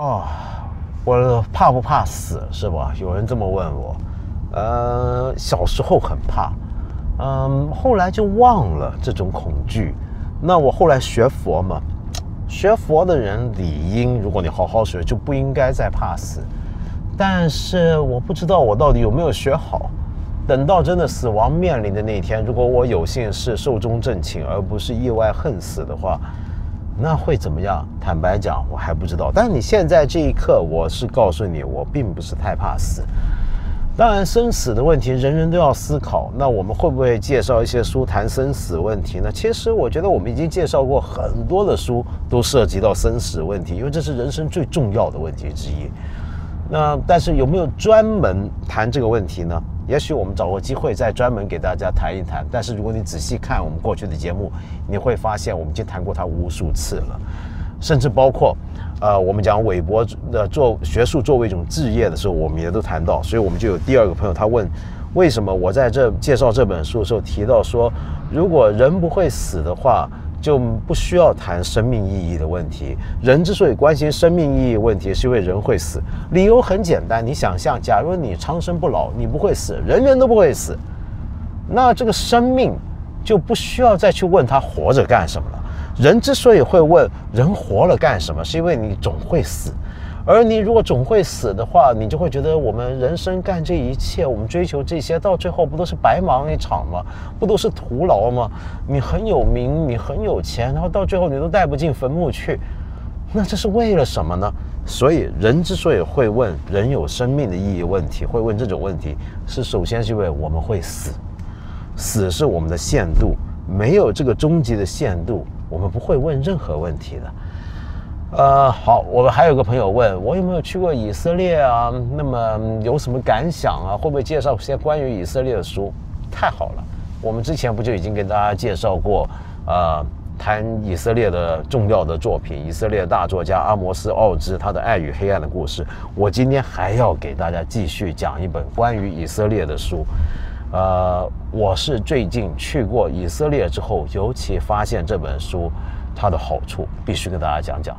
哦，我怕不怕死是吧？有人这么问我。小时候很怕，后来就忘了这种恐惧。那我后来学佛嘛，学佛的人理应，如果你好好学，就不应该再怕死。但是我不知道我到底有没有学好。等到真的死亡面临的那一天，如果我有幸是寿终正寝，而不是意外恨死的话，那会怎么样？坦白讲，我还不知道。但你现在这一刻，我是告诉你，我并不是太怕死。当然，生死的问题人人都要思考。那我们会不会介绍一些书谈生死问题呢？其实我觉得我们已经介绍过很多的书，都涉及到生死问题，因为这是人生最重要的问题之一。那但是有没有专门谈这个问题呢？也许我们找个机会再专门给大家谈一谈。但是如果你仔细看我们过去的节目，你会发现我们已经谈过它无数次了，甚至包括我们讲韦伯的做学术作为一种志业的时候，我们也都谈到。所以我们就有第二个朋友，他问为什么我在这介绍这本书的时候提到说，如果人不会死的话，就不需要谈生命意义的问题。人之所以关心生命意义问题，是因为人会死。理由很简单，你想象，假如你长生不老，你不会死，人人都不会死，那这个生命就不需要再去问他活着干什么了。人之所以会问人活了干什么，是因为你总会死。而你如果总会死的话，你就会觉得我们人生干这一切，我们追求这些，到最后不都是白忙一场吗？不都是徒劳吗？你很有名，你很有钱，然后到最后你都带不进坟墓去，那这是为了什么呢？所以人之所以会问人有生命的意义问题，会问这种问题，是首先是因为我们会死，死是我们的限度，没有这个终极的限度，我们不会问任何问题的。好，我们还有个朋友问我有没有去过以色列啊？那么有什么感想啊？会不会介绍一些关于以色列的书？太好了，我们之前不就已经跟大家介绍过，谈以色列的重要的作品，以色列大作家阿摩斯·奥兹他的《爱与黑暗的故事》。我今天还要给大家继续讲一本关于以色列的书。我是最近去过以色列之后，尤其发现这本书它的好处，必须跟大家讲讲。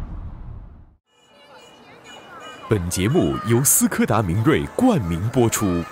本节目由斯柯达明锐冠名播出。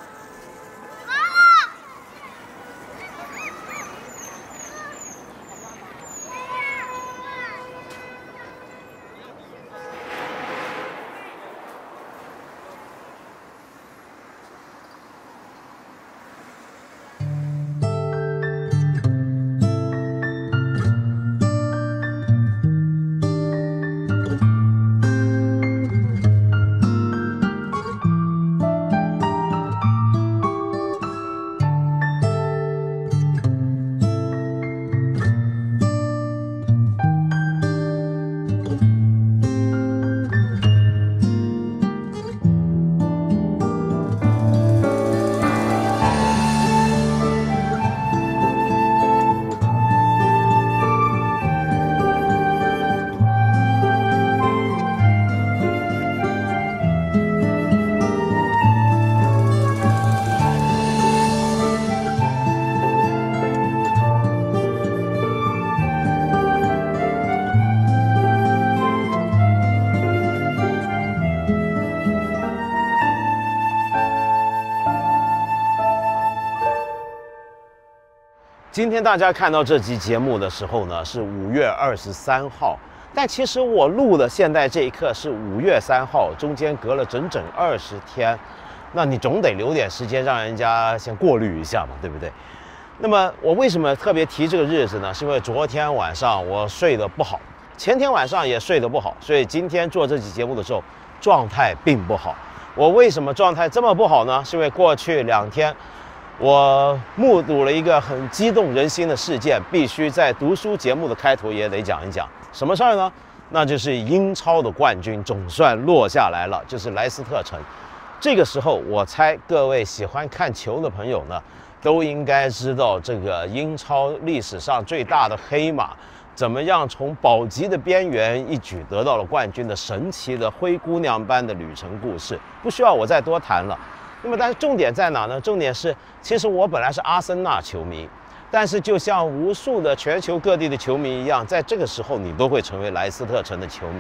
今天大家看到这期节目的时候呢，是5月23号，但其实我录的现在这一刻是5月3号，中间隔了整整20天，那你总得留点时间让人家先过滤一下嘛，对不对？那么我为什么特别提这个日子呢？是因为昨天晚上我睡得不好，前天晚上也睡得不好，所以今天做这期节目的时候状态并不好。我为什么状态这么不好呢？是因为过去2天我目睹了一个很激动人心的事件，必须在读书节目的开头也得讲一讲。什么事儿呢？那就是英超的冠军总算落下来了，就是莱斯特城。这个时候，我猜各位喜欢看球的朋友呢，都应该知道这个英超历史上最大的黑马怎么样从保级的边缘一举得到了冠军的神奇的灰姑娘般的旅程故事，不需要我再多谈了。那么但是重点在哪呢？重点是，其实我本来是阿森纳球迷，但是就像无数的全球各地的球迷一样，在这个时候你都会成为莱斯特城的球迷，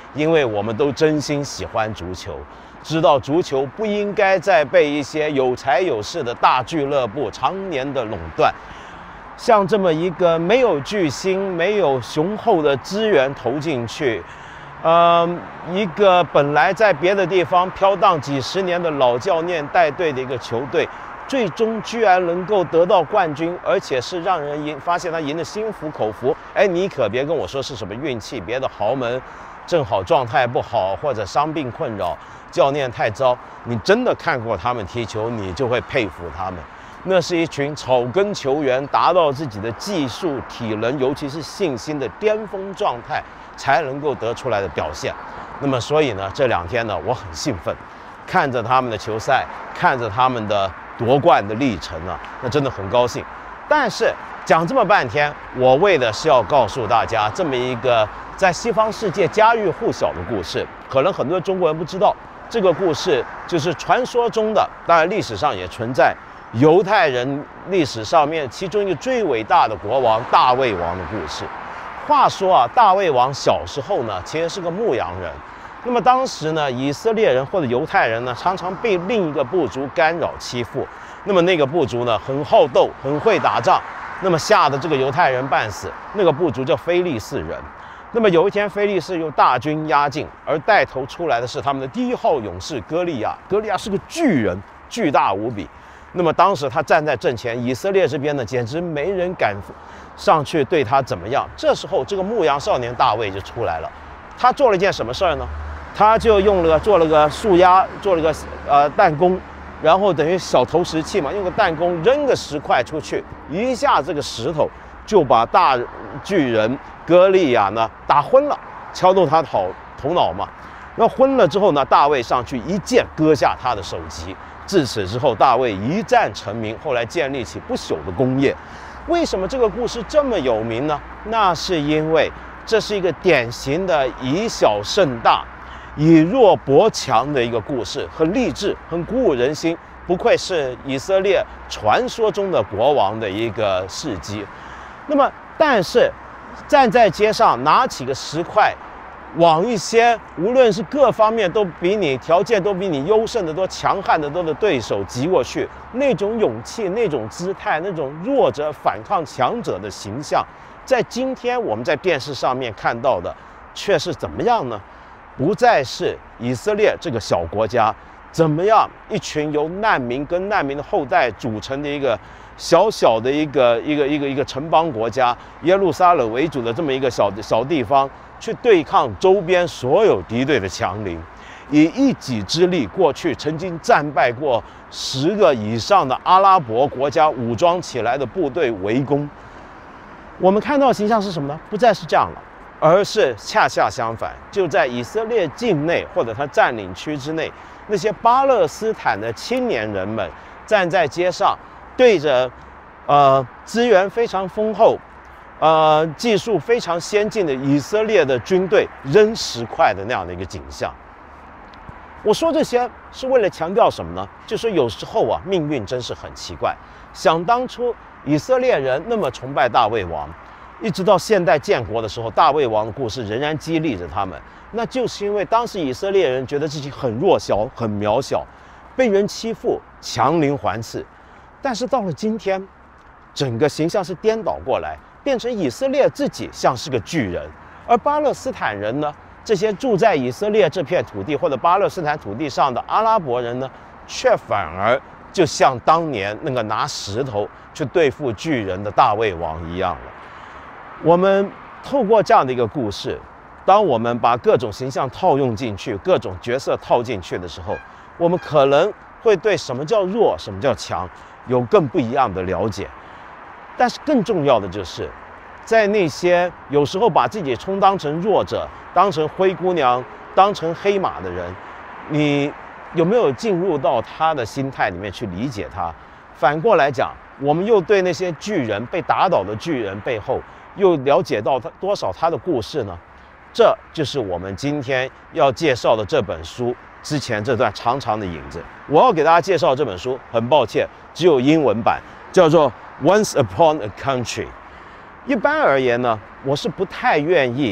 因为我们都真心喜欢足球，知道足球不应该再被一些有财有势的大俱乐部常年的垄断。像这么一个没有巨星、没有雄厚的资源投进去，一个本来在别的地方飘荡几十年的老教练带队的一个球队，最终居然能够得到冠军，而且是让人发现他赢得心服口服。哎，你可别跟我说是什么运气，别的豪门正好状态不好，或者伤病困扰，教练太糟。你真的看过他们踢球，你就会佩服他们。那是一群草根球员达到自己的技术、体能，尤其是信心的巅峰状态，才能够得出来的表现。那么，所以呢，这2天呢，我很兴奋，看着他们的球赛，看着他们的夺冠的历程啊，那真的很高兴。但是讲这么半天，我为的是要告诉大家这么一个在西方世界家喻户晓的故事。可能很多中国人不知道，这个故事就是传说中的，当然历史上也存在。犹太人历史上面其中一个最伟大的国王大卫王的故事。话说啊，大卫王小时候呢，其实是个牧羊人。那么当时呢，以色列人或者犹太人呢，常常被另一个部族干扰欺负。那么那个部族呢，很好斗，很会打仗。那么吓得这个犹太人半死。那个部族叫非利士人。那么有一天，非利士又大军压境，而带头出来的是他们的第1号勇士歌利亚。歌利亚是个巨人，巨大无比。那么当时他站在阵前，以色列这边呢，简直没人敢上去对他怎么样。这时候，这个牧羊少年大卫就出来了。他做了一件什么事儿呢？他就做了个树丫，做了个弹弓，然后等于小投石器嘛，用个弹弓扔个石块出去，一下这个石头就把大巨人歌利亚呢打昏了，敲动他头脑嘛。然后昏了之后呢，大卫上去一剑割下他的首级。自此之后，大卫一战成名，后来建立起不朽的功业。为什么这个故事这么有名呢？那是因为这是一个典型的以小胜大、以弱博强的一个故事，很励志，很鼓舞人心，不愧是以色列传说中的国王的一个事迹。那么，但是站在街上拿起个石块，往一些无论是各方面都比你条件都比你优胜的多、强悍的多的对手击过去，那种勇气、那种姿态、那种弱者反抗强者的形象，在今天我们在电视上面看到的，却是怎么样呢？不再是以色列这个小国家怎么样一群由难民跟难民的后代组成的一个小小的一个城邦国家，耶路撒冷为主的这么一个小地方，去对抗周边所有敌对的强邻，以一己之力，过去曾经战败过10个以上的阿拉伯国家武装起来的部队围攻。我们看到的形象是什么呢？不再是这样了，而是恰恰相反，就在以色列境内或者他占领区之内，那些巴勒斯坦的青年人们站在街上，对着资源非常丰厚、技术非常先进的以色列的军队扔石块的那样的一个景象。我说这些是为了强调什么呢？就是有时候啊，命运真是很奇怪。想当初以色列人那么崇拜大卫王，一直到现代建国的时候，大卫王的故事仍然激励着他们。那就是因为当时以色列人觉得自己很弱小、很渺小，被人欺负，强邻环伺。但是到了今天，整个形象是颠倒过来，变成以色列自己像是个巨人，而巴勒斯坦人呢，这些住在以色列这片土地或者巴勒斯坦土地上的阿拉伯人呢，却反而就像当年那个拿石头去对付巨人的大卫王一样了。我们透过这样的一个故事，当我们把各种形象套用进去，各种角色套进去的时候，我们可能会对什么叫弱，什么叫强，有更不一样的了解。但是更重要的就是，在那些有时候把自己充当成弱者、当成灰姑娘、当成黑马的人，你有没有进入到他的心态里面去理解他？反过来讲，我们又对那些巨人被打倒的巨人背后，又了解到他多少他的故事呢？这就是我们今天要介绍的这本书之前这段长长的影子。我要给大家介绍这本书，很抱歉，只有英文版，叫做 Once Upon a Country。一般而言呢，我是不太愿意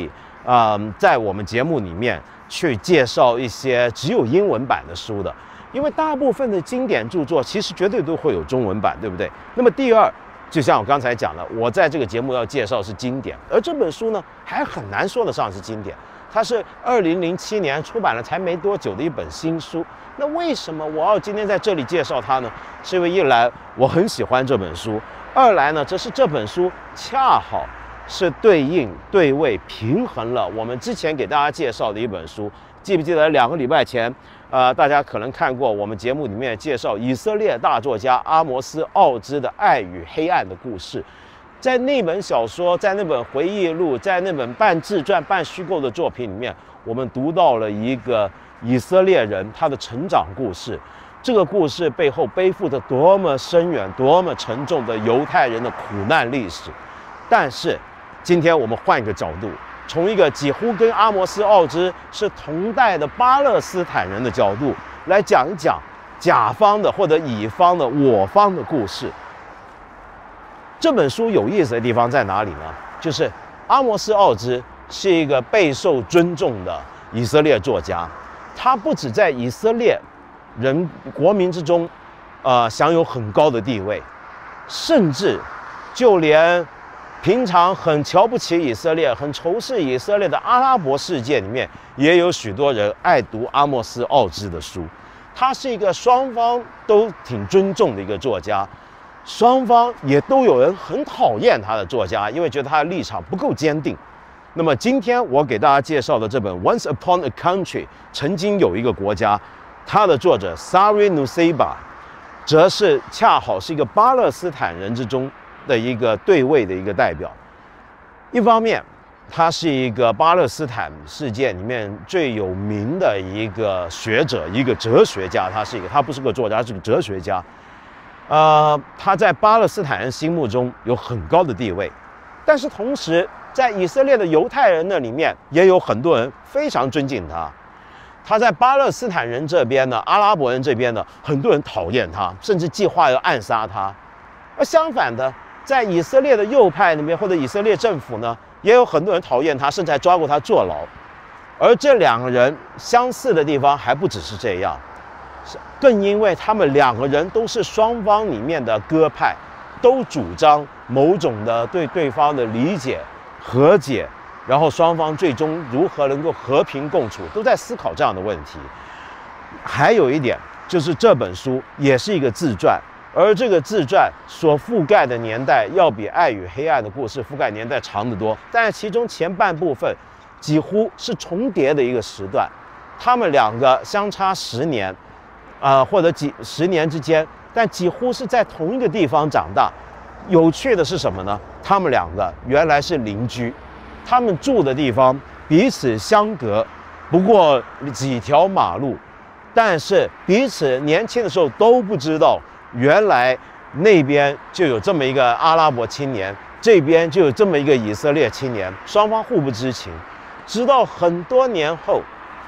在我们节目里面去介绍一些只有英文版的书的，因为大部分的经典著作其实绝对都会有中文版，对不对？那么第二，就像我刚才讲的，我在这个节目要介绍是经典，而这本书呢还很难说得上是经典，它是2007年出版了才没多久的一本新书。那为什么我要今天在这里介绍它呢？是因为一来我很喜欢这本书，二来呢，这本书恰好是对应、对位、平衡了我们之前给大家介绍的一本书。记不记得2个礼拜前，大家可能看过我们节目里面介绍以色列大作家阿摩斯·奥兹的《爱与黑暗的故事》。在那本小说，在那本回忆录，在那本半自传半虚构的作品里面，我们读到了一个以色列人他的成长故事。这个故事背后背负着多么深远、多么沉重的犹太人的苦难历史。但是今天我们换一个角度，从一个几乎跟阿摩斯·奥兹是同代的巴勒斯坦人的角度来讲一讲甲方的或者乙方的我方的故事。这本书有意思的地方在哪里呢？就是阿摩斯·奥兹是一个备受尊重的以色列作家，他不只在以色列人国民之中，享有很高的地位，甚至就连平常很瞧不起以色列、很仇视以色列的阿拉伯世界里面，也有许多人爱读阿莫斯·奥兹的书。他是一个双方都挺尊重的一个作家，双方也都有人很讨厌他的作家，因为觉得他的立场不够坚定。那么今天我给大家介绍的这本《Once Upon a Country》，曾经有一个国家，它的作者 Sari Nusseibeh 则是恰好是一个巴勒斯坦人之中的一个对位的一个代表。一方面，他是一个巴勒斯坦世界里面最有名的一个学者，一个哲学家。他不是个作家，是个哲学家。他在巴勒斯坦人心目中有很高的地位，但是同时在以色列的犹太人那里面也有很多人非常尊敬他。他在巴勒斯坦人这边呢，阿拉伯人这边呢，很多人讨厌他，甚至计划要暗杀他。而相反的，在以色列的右派那边或者以色列政府呢，也有很多人讨厌他，甚至还抓过他坐牢。而这两个人相似的地方还不只是这样，更因为他们两个人都是双方里面的鸽派，都主张某种的对对方的理解、和解，然后双方最终如何能够和平共处，都在思考这样的问题。还有一点就是这本书也是一个自传，而这个自传所覆盖的年代要比《爱与黑暗的故事》覆盖年代长得多，但是其中前半部分几乎是重叠的一个时段，他们两个相差10年，或者几十年之间，但几乎是在同一个地方长大。有趣的是什么呢？他们两个原来是邻居，他们住的地方彼此相隔不过几条马路，但是彼此年轻的时候都不知道，原来那边就有这么一个阿拉伯青年，这边就有这么一个以色列青年，双方互不知情。直到很多年后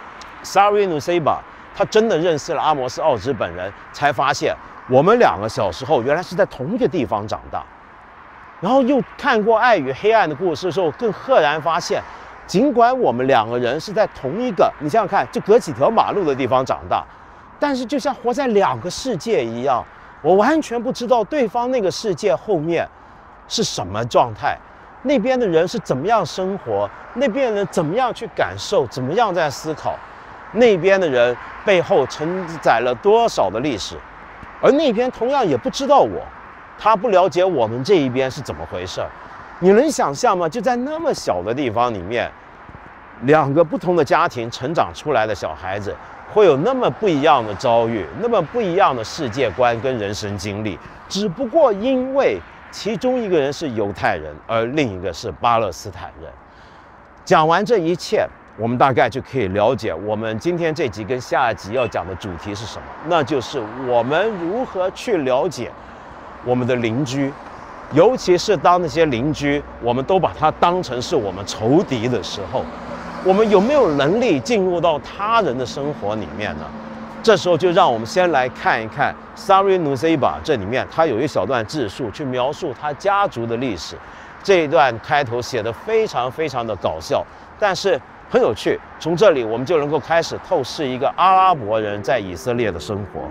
Sari Nusseibeh 他真的认识了阿摩斯·奥兹本人，才发现我们两个小时候原来是在同一个地方长大。然后又看过《爱与黑暗的故事》的时候，更赫然发现，尽管我们两个人是在同一个，你想想看，就隔几条马路的地方长大，但是就像活在两个世界一样，我完全不知道对方那个世界后面是什么状态，那边的人是怎么样生活，那边的人怎么样去感受，怎么样在思考，那边的人背后承载了多少的历史，而那边同样也不知道我，他不了解我们这一边是怎么回事。你能想象吗？就在那么小的地方里面，两个不同的家庭成长出来的小孩子，会有那么不一样的遭遇，那么不一样的世界观跟人生经历，只不过因为其中一个人是犹太人，而另一个是巴勒斯坦人。讲完这一切，我们大概就可以了解我们今天这集跟下一集要讲的主题是什么，那就是我们如何去了解我们的邻居，尤其是当那些邻居我们都把他当成是我们仇敌的时候，我们有没有能力进入到他人的生活里面呢？这时候就让我们先来看一看 Sari Nusseibeh 这里面他有一小段自述，去描述他家族的历史。 这一段开头写得非常非常的搞笑，但是很有趣。从这里我们就能够开始透视一个阿拉伯人在以色列的生活。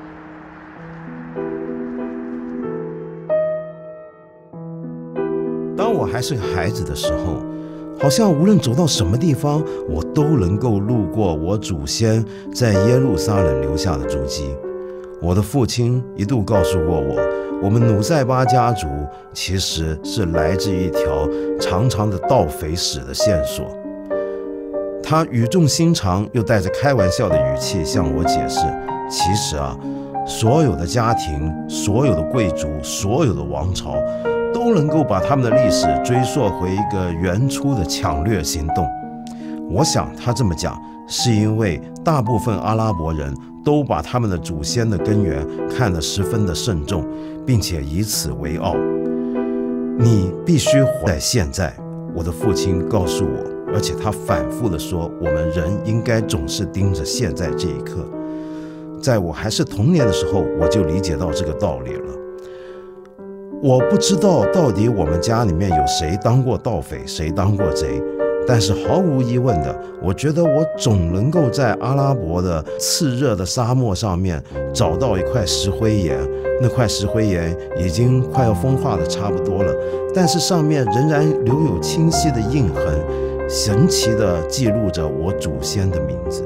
当我还是个孩子的时候，好像无论走到什么地方，我都能够路过我祖先在耶路撒冷留下的足迹。我的父亲一度告诉过我们努塞巴家族其实是来自一条长长的盗匪史的线索。他语重心长又带着开玩笑的语气向我解释，其实所有的家庭、所有的贵族、所有的王朝都能够把他们的历史追溯回一个原初的抢掠行动。我想他这么讲是因为大部分阿拉伯人都把他们的祖先的根源看得十分的慎重，并且以此为傲。你必须活在现在，我的父亲告诉我，而且他反复地说，我们人应该总是盯着现在这一刻。在我还是童年的时候，我就理解到这个道理了。我不知道到底我们家里面有谁当过盗匪，谁当过贼，但是毫无疑问的，我觉得我总能够在阿拉伯的炽热的沙漠上面找到一块石灰岩。那块石灰岩已经快要风化的差不多了，但是上面仍然留有清晰的印痕，神奇的记录着我祖先的名字。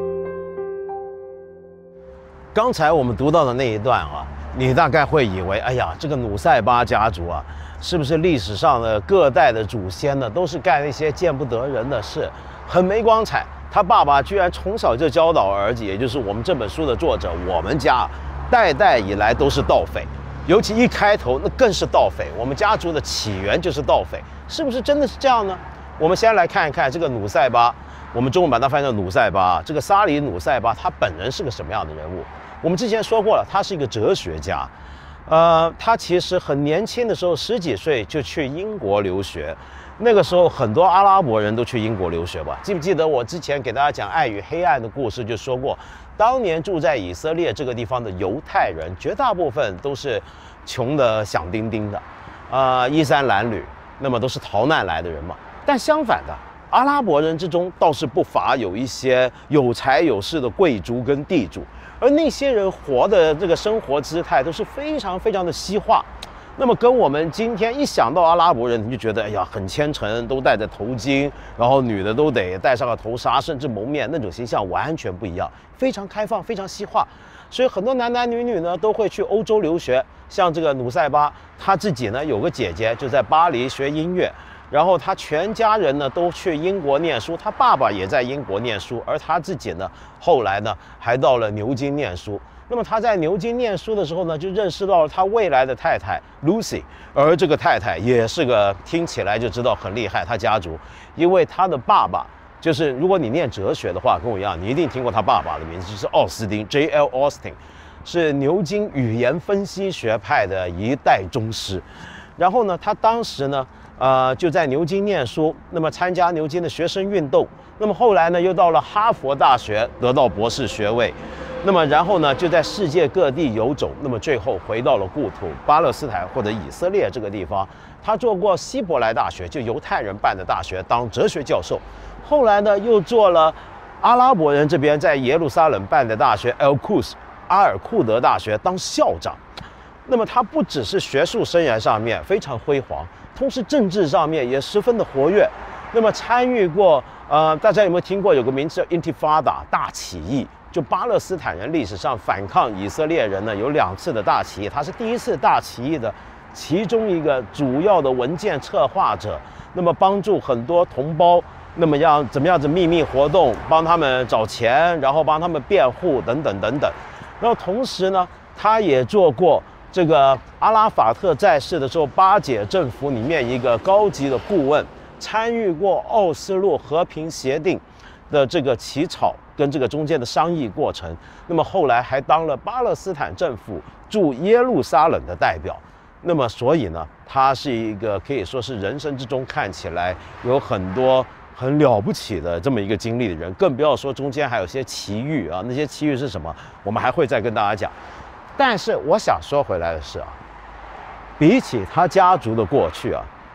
刚才我们读到的那一段你大概会以为，哎呀，这个努塞巴家族是不是历史上的各代的祖先呢，都是干一些见不得人的事，很没光彩。他爸爸居然从小就教导儿子，也就是我们这本书的作者，我们家代代以来都是盗匪，尤其一开头那更是盗匪。我们家族的起源就是盗匪，是不是真的是这样呢？我们先来看一看这个努塞巴，我们中文把它翻译成努塞巴。这个沙里努塞巴他本人是个什么样的人物？我们之前说过了，他是一个哲学家。他其实很年轻的时候，10几岁就去英国留学。那个时候很多阿拉伯人都去英国留学吧？记不记得我之前给大家讲爱与黑暗的故事，就说过，当年住在以色列这个地方的犹太人，绝大部分都是穷得响叮叮的，衣衫褴褛，那么都是逃难来的人嘛。但相反的，阿拉伯人之中倒是不乏有一些有财有势的贵族跟地主。而那些人活的这个生活姿态都是非常非常的西化，那么跟我们今天一想到阿拉伯人，你就觉得哎呀很虔诚，都戴着头巾，然后女的都得戴上个头纱，甚至蒙面，那种形象完全不一样，非常开放，非常西化。所以很多男男女女呢都会去欧洲留学，像这个努塞巴，他自己呢有个姐姐就在巴黎学音乐。然后他全家人呢都去英国念书，他爸爸也在英国念书，而他自己呢后来呢还到了牛津念书。那么他在牛津念书的时候呢，就认识到了他未来的太太 Lucy， 而这个太太也是个听起来就知道很厉害，他家族，因为他的爸爸就是如果你念哲学的话，跟我一样，你一定听过他爸爸的名字，就是奥斯汀 J.L. Austin， 是牛津语言分析学派的一代宗师。然后呢，他当时呢就在牛津念书，那么参加牛津的学生运动，那么后来呢又到了哈佛大学得到博士学位，那么然后呢就在世界各地游走，那么最后回到了故土巴勒斯坦或者以色列这个地方。他做过希伯来大学，就犹太人办的大学当哲学教授，后来呢又做了阿拉伯人这边在耶路撒冷办的大学 阿尔库德大学当校长。那么他不只是学术生涯上面非常辉煌，同时政治上面也十分的活跃。那么参与过大家有没有听过有个名字叫 Intifada 大起义，就巴勒斯坦人历史上反抗以色列人呢有2次的大起义，他是第一次大起义的其中一个主要的文件策划者，那么帮助很多同胞，那么怎么样子秘密活动，帮他们找钱，然后帮他们辩护等等等等。然后同时呢，他也做过这个阿拉法特在世的时候巴解政府里面一个高级的顾问，参与过奥斯陆和平协定的这个起草跟这个中间的商议过程，那么后来还当了巴勒斯坦政府驻耶路撒冷的代表。那么所以呢，他是一个可以说是人生之中看起来有很多很了不起的这么一个经历的人，更不要说中间还有些奇遇那些奇遇是什么，我们还会再跟大家讲。但是我想说回来的是比起他家族的过去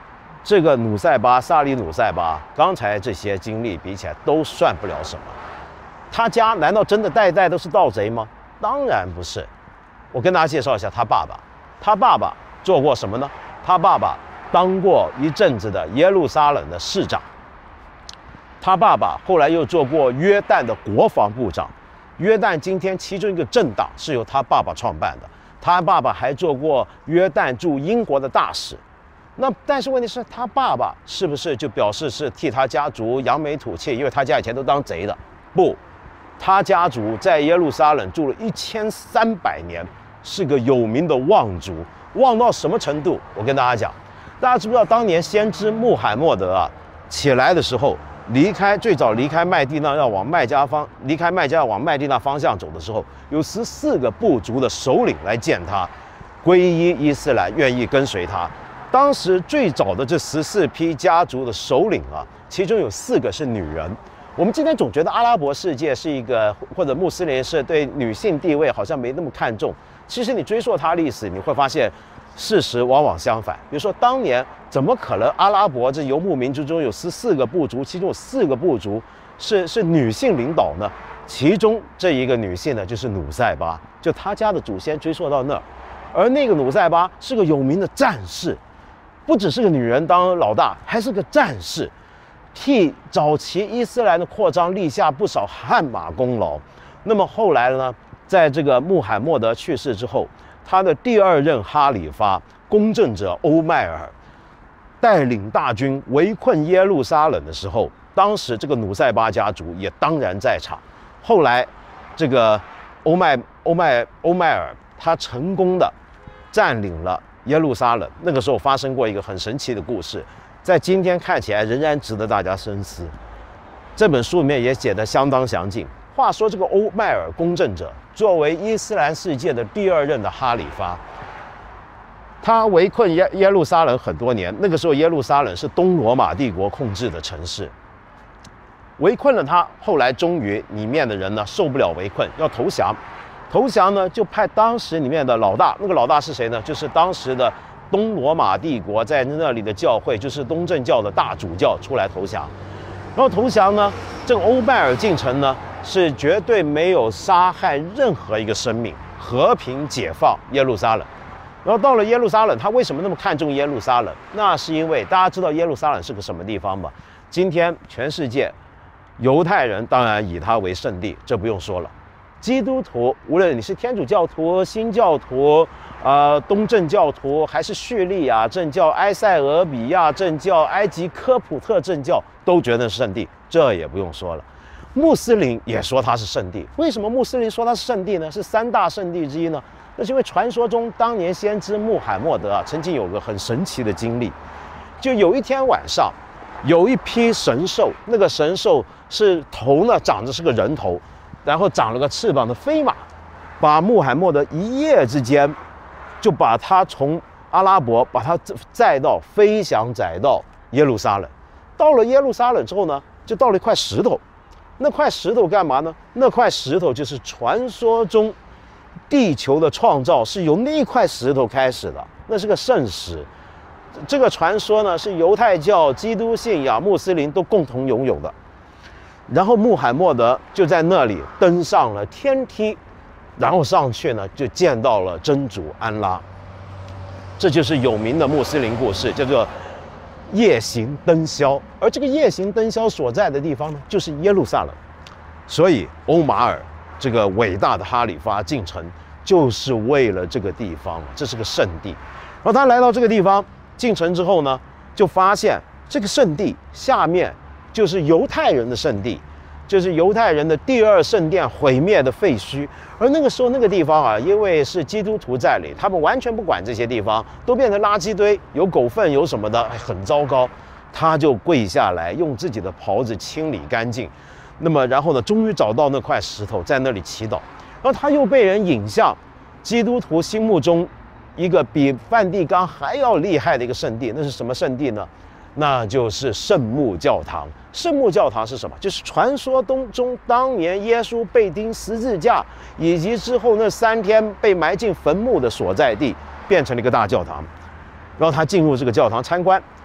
这个努塞巴、萨里努塞巴，刚才这些经历比起来都算不了什么。他家难道真的代代都是盗贼吗？当然不是。我跟大家介绍一下他爸爸。他爸爸做过什么呢？他爸爸当过一阵子的耶路撒冷的市长。他爸爸后来又做过约旦的国防部长。约旦今天其中一个政党是由他爸爸创办的。他爸爸还做过约旦驻英国的大使。那但是问题是，他爸爸是不是就表示是替他家族扬眉吐气？因为他家以前都当贼的。不，他家族在耶路撒冷住了1300年，是个有名的望族。望到什么程度？我跟大家讲，大家知不知道当年先知穆罕默德啊起来的时候，最早离开麦地那要往麦加往麦地那方向走的时候，有14个部族的首领来见他，皈依伊斯兰，愿意跟随他。当时最早的这14批家族的首领啊，其中有4个是女人。我们今天总觉得阿拉伯世界是一个，或者穆斯林是对女性地位好像没那么看重。其实你追溯它历史，你会发现事实往往相反。比如说当年怎么可能阿拉伯这游牧民族中有14个部族，其中有4个部族是女性领导呢？其中这一个女性呢，就是努塞巴，就她家的祖先追溯到那儿。而那个努塞巴是个有名的战士，不只是个女人当老大，还是个战士，替早期伊斯兰的扩张立下不少汗马功劳。那么后来呢，在这个穆罕默德去世之后，他的第2任哈里发公正者欧迈尔带领大军围困耶路撒冷的时候，当时这个努塞巴家族也当然在场。后来这个欧迈尔他成功的占领了耶路撒冷。那个时候发生过一个很神奇的故事，在今天看起来仍然值得大家深思。这本书里面也写得相当详尽。话说这个欧迈尔公正者作为伊斯兰世界的第2任的哈里发，他围困耶路撒冷很多年。那个时候耶路撒冷是东罗马帝国控制的城市，围困了他。后来终于里面的人呢受不了围困，要投降。投降呢就派当时里面的老大，那个老大是谁呢？就是当时的东罗马帝国在那里的教会，就是东正教的大主教出来投降。然后投降呢，这个欧迈尔进城呢是绝对没有杀害任何一个生命，和平解放耶路撒冷。然后到了耶路撒冷，他为什么那么看重耶路撒冷？那是因为大家知道耶路撒冷是个什么地方吗？今天全世界犹太人当然以它为圣地，这不用说了。基督徒，无论你是天主教徒、新教徒、东正教徒，还是叙利亚正教、埃塞俄比亚正教、埃及科普特正教，都觉得是圣地，这也不用说了。穆斯林也说它是圣地。为什么穆斯林说它是圣地呢？是3大圣地之一呢？那是因为传说中当年先知穆罕默德曾经有个很神奇的经历。就有一天晚上，有一批神兽，那个神兽是头呢长着是个人头，然后长了个翅膀的飞马，把穆罕默德一夜之间就把他从阿拉伯把他飞翔载到耶路撒冷。到了耶路撒冷之后呢，就到了一块石头。那块石头干嘛呢？那块石头就是传说中地球的创造是由那块石头开始的，那是个圣石。这个传说呢是犹太教、基督信仰、穆斯林都共同拥有的。然后穆罕默德就在那里登上了天梯，然后上去呢就见到了真主安拉。这就是有名的穆斯林故事，叫做夜行灯宵。而这个夜行灯宵所在的地方呢，就是耶路撒冷。所以欧马尔这个伟大的哈里发进城，就是为了这个地方，这是个圣地。然后他来到这个地方，进城之后呢，就发现这个圣地下面就是犹太人的圣地，就是犹太人的第2圣殿毁灭的废墟。而那个时候那个地方啊，因为是基督徒占领，他们完全不管这些地方，都变成垃圾堆，有狗粪有什么的，很糟糕。他就跪下来，用自己的袍子清理干净。那么然后呢，终于找到那块石头，在那里祈祷。然后他又被人引向基督徒心目中一个比梵蒂冈还要厉害的一个圣地。那是什么圣地呢？那就是圣母教堂。圣母教堂是什么？就是传说中当年耶稣被钉十字架，以及之后那3天被埋进坟墓的所在地，变成了一个大教堂。然后他进入这个教堂参观，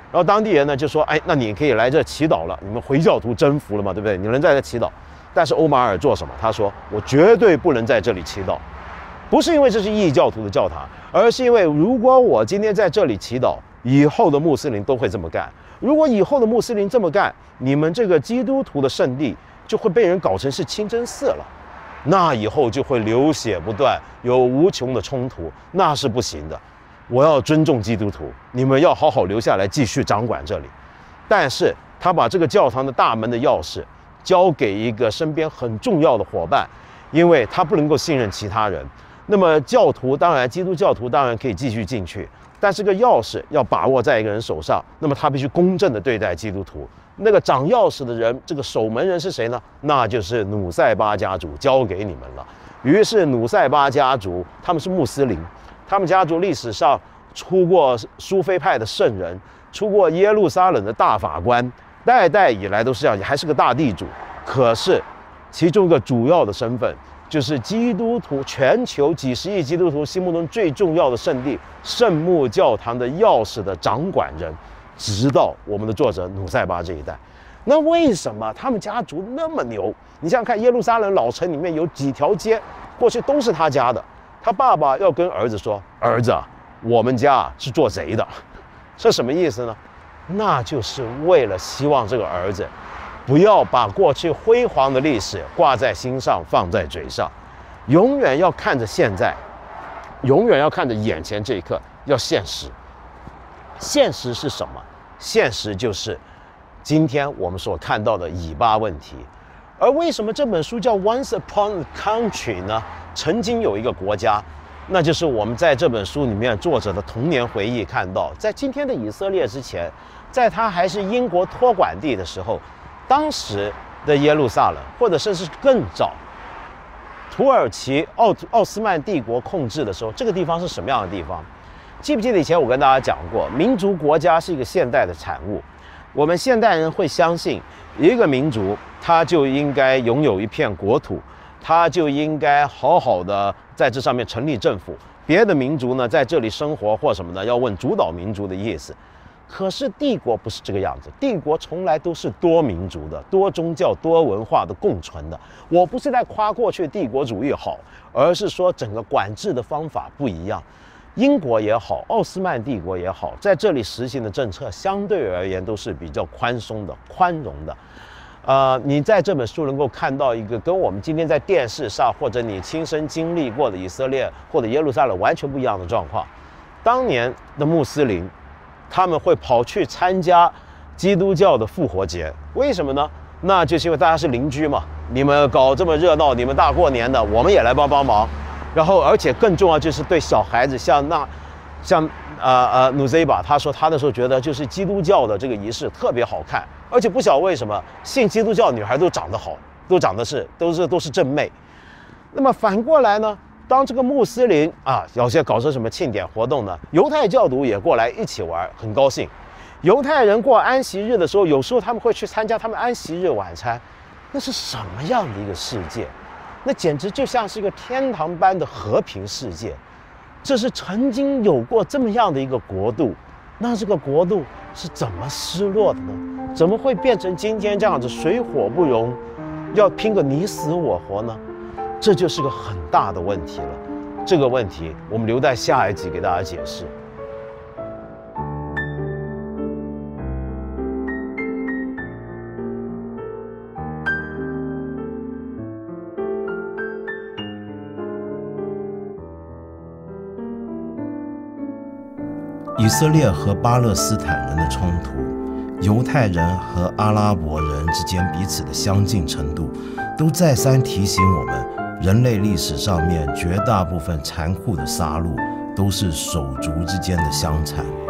然后当地人呢就说，哎，那你可以来这祈祷了，你们回教徒征服了嘛，对不对？你能在这祈祷。但是欧马尔做什么？他说，我绝对不能在这里祈祷，不是因为这是异教徒的教堂，而是因为如果我今天在这里祈祷，以后的穆斯林都会这么干。如果以后的穆斯林这么干，你们这个基督徒的圣地就会被人搞成是清真寺了，那以后就会流血不断，有无穷的冲突，那是不行的。我要尊重基督徒，你们要好好留下来继续掌管这里。但是他把这个教堂的大门的钥匙交给一个身边很重要的伙伴，因为他不能够信任其他人。那么教徒当然，基督教徒当然可以继续进去，但是这个钥匙要把握在一个人手上，那么他必须公正地对待基督徒。那个掌钥匙的人，这个守门人是谁呢？那就是努塞巴家族，交给你们了。于是努塞巴家族他们是穆斯林，他们家族历史上出过苏菲派的圣人，出过耶路撒冷的大法官，代代以来都是这样，还是个大地主。可是其中一个主要的身份就是基督徒，全球几十亿基督徒心目中最重要的圣地圣母教堂的钥匙的掌管人，直到我们的作者努塞巴这一代。那为什么他们家族那么牛？你想想看，耶路撒冷老城里面有几条街，过去都是他家的。他爸爸要跟儿子说：“儿子，我们家是做贼的。”这什么意思呢？那就是为了希望这个儿子不要把过去辉煌的历史挂在心上，放在嘴上，永远要看着现在，永远要看着眼前这一刻，要现实。现实是什么？现实就是今天我们所看到的以巴问题。而为什么这本书叫 Once Upon a Country 呢？曾经有一个国家，那就是我们在这本书里面作者的童年回忆看到，在今天的以色列之前，在他还是英国托管地的时候，当时的耶路撒冷，或者甚至更早，土耳其奥斯曼帝国控制的时候，这个地方是什么样的地方？记不记得以前我跟大家讲过，民族国家是一个现代的产物。我们现代人会相信，一个民族他就应该拥有一片国土，他就应该好好的在这上面成立政府。别的民族呢，在这里生活或什么呢，要问主导民族的意思。可是帝国不是这个样子，帝国从来都是多民族的、多宗教、多文化的共存的。我不是在夸过去帝国主义好，而是说整个管制的方法不一样。英国也好，奥斯曼帝国也好，在这里实行的政策相对而言都是比较宽松的、宽容的。你在这本书能够看到一个跟我们今天在电视上或者你亲身经历过的以色列或者耶路撒冷完全不一样的状况。当年的穆斯林，他们会跑去参加基督教的复活节，为什么呢？那就是因为大家是邻居嘛，你们搞这么热闹，你们大过年的，我们也来帮帮忙。然后，而且更重要就是对小孩子，像努塞巴，他说他那时候觉得就是基督教的这个仪式特别好看，而且不晓得为什么信基督教女孩都长得好，都是正妹。那么反过来呢，当这个穆斯林有些搞成什么庆典活动呢，犹太教徒也过来一起玩，很高兴。犹太人过安息日的时候，有时候他们会去参加他们安息日晚餐，那是什么样的一个世界？那简直就像是一个天堂般的和平世界。这是曾经有过这么样的一个国度，那这个国度是怎么失落的呢？怎么会变成今天这样子水火不容，要拼个你死我活呢？这就是个很大的问题了。这个问题我们留在下一集给大家解释。 以色列和巴勒斯坦人的冲突，犹太人和阿拉伯人之间彼此的相近程度，都再三提醒我们，人类历史上面绝大部分残酷的杀戮，都是手足之间的相残。